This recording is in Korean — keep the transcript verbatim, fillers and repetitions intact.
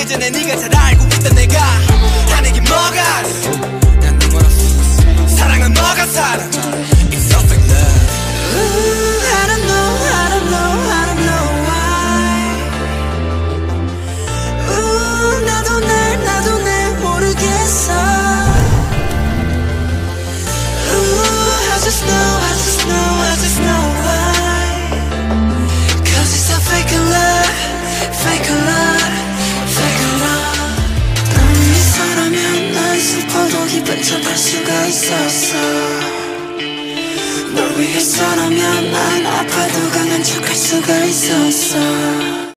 예전에 네가 잘 알고 있던 내가 하는 게 뭐가 난 너 멀었어 사랑은 너가 사랑 It's so fake love Ooh, I don't know, I don't know, I don't know why Ooh, 나도 날, 나도 날 모르겠어 Ooh, I just know, I just know, I just know why Cause it's a fake love, fake love, fake love 널 위해서라면 난 슬퍼도 기쁜 척할 수가 있었어 널 위해서라면 난 아파도 강한 척할 수가 있었어